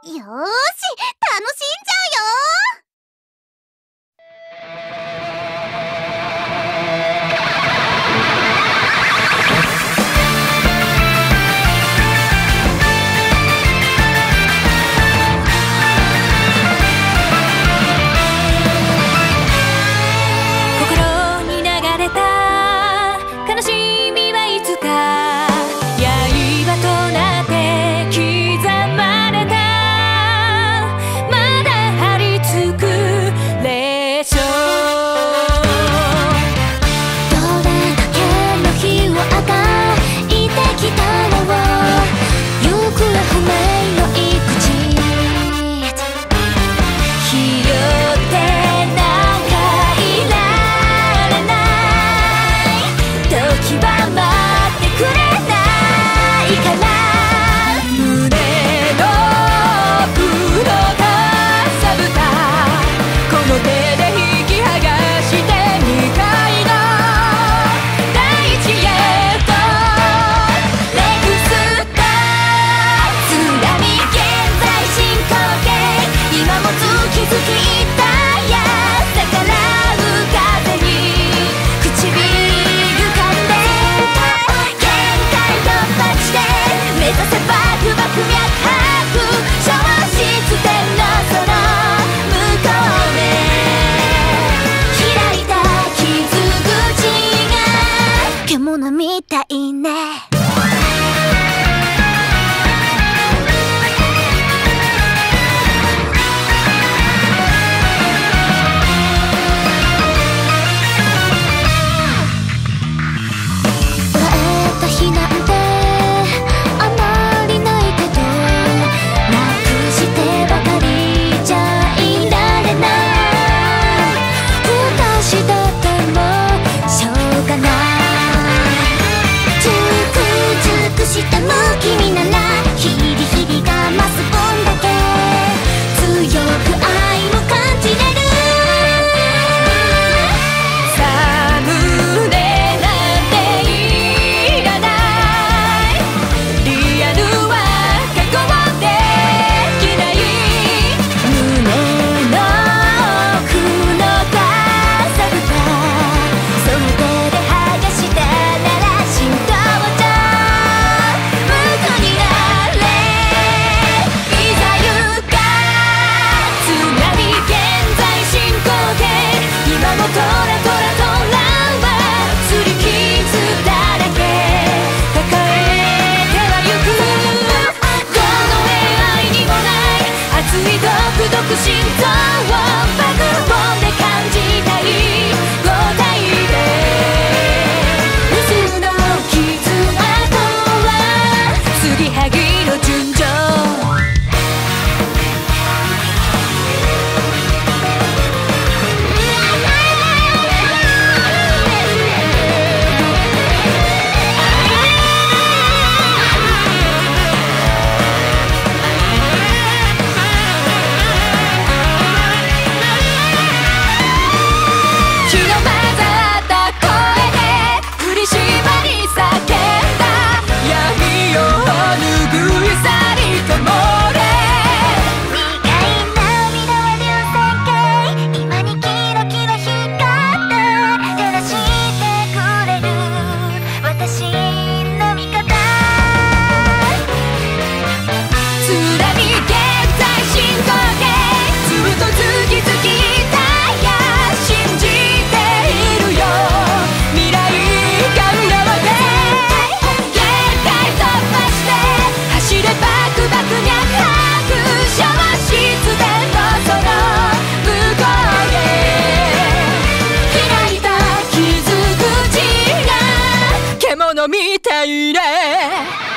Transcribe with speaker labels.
Speaker 1: よーし、楽しんじゃうよ。みたいね。君ならヒリヒリが増す分だけ強く愛も感じれる。さあ胸なんていらないリアルは過去もできない胸の奥のかさぶたその手で剥がしたなら浸透トラトラトラはすり傷だらけ抱えてはゆくこの愛にもない熱いドクドク心臓をバグボンで感じたい五体で水の傷跡は継ぎはぎの純情みたいね。